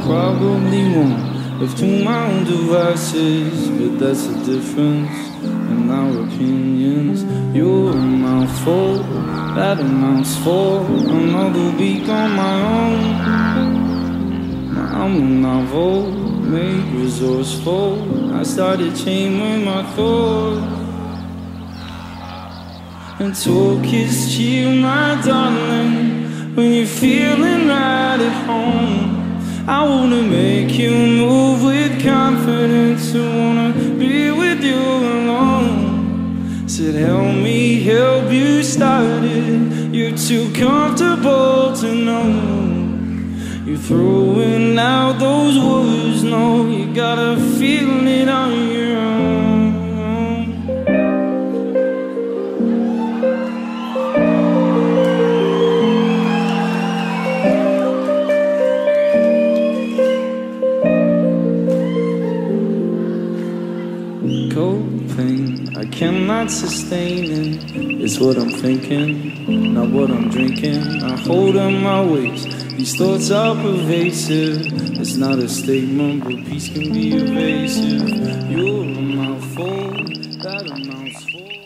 probably won't live to my own devices, but that's the difference in our opinions. You're a mouthful that amounts for another week on my own. I'm a novel, made resourceful. I started chaining my thoughts, and talk is cheap, my darling, when you're feeling right at home. I wanna make you move with confidence, I wanna be with you alone. Said help me help you started, you're too comfortable to know. You're throwing out those words, no, you gotta feel it on your own. Coping, I cannot sustain it. It's what I'm thinking, not what I'm drinking. I hold on my waist, these thoughts are pervasive. It's not a statement, but peace can be evasive. You're a mouthful that amounts for